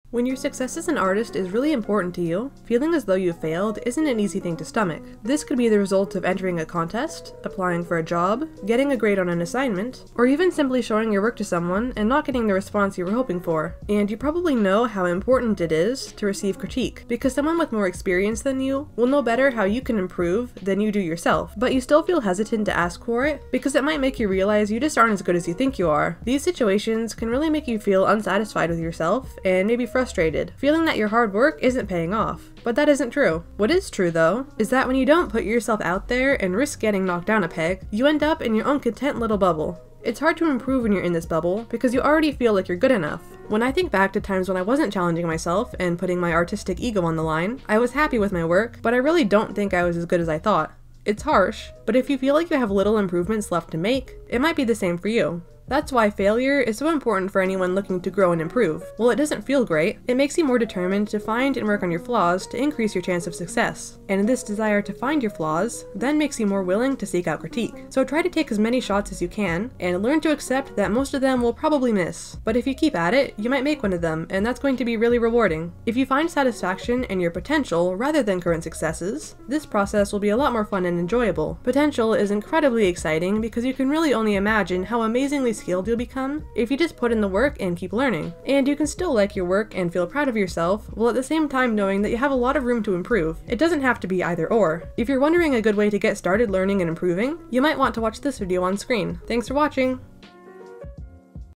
When your success as an artist is really important to you, feeling as though you failed isn't an easy thing to stomach. This could be the result of entering a contest, applying for a job, getting a grade on an assignment, or even simply showing your work to someone and not getting the response you were hoping for. And you probably know how important it is to receive critique, because someone with more experience than you will know better how you can improve than you do yourself, but you still feel hesitant to ask for it because it might make you realize you just aren't as good as you think you are. These situations can really make you feel unsatisfied with yourself and maybe frustrated, feeling that your hard work isn't paying off. But that isn't true. What is true, though, is that when you don't put yourself out there and risk getting knocked down a peg, you end up in your own content little bubble. It's hard to improve when you're in this bubble because you already feel like you're good enough. When I think back to times when I wasn't challenging myself and putting my artistic ego on the line, I was happy with my work, but I really don't think I was as good as I thought. It's harsh, but if you feel like you have little improvements left to make, it might be the same for you. That's why failure is so important for anyone looking to grow and improve. While it doesn't feel great, it makes you more determined to find and work on your flaws to increase your chance of success. And this desire to find your flaws then makes you more willing to seek out critique. So try to take as many shots as you can, and learn to accept that most of them will probably miss. But if you keep at it, you might make one of them, and that's going to be really rewarding. If you find satisfaction in your potential rather than current successes, this process will be a lot more fun and enjoyable. Potential is incredibly exciting because you can really only imagine how amazingly skilled you'll become if you just put in the work and keep learning. And you can still like your work and feel proud of yourself, while at the same time knowing that you have a lot of room to improve. It doesn't have to be either or. If you're wondering a good way to get started learning and improving, you might want to watch this video on screen. Thanks for watching!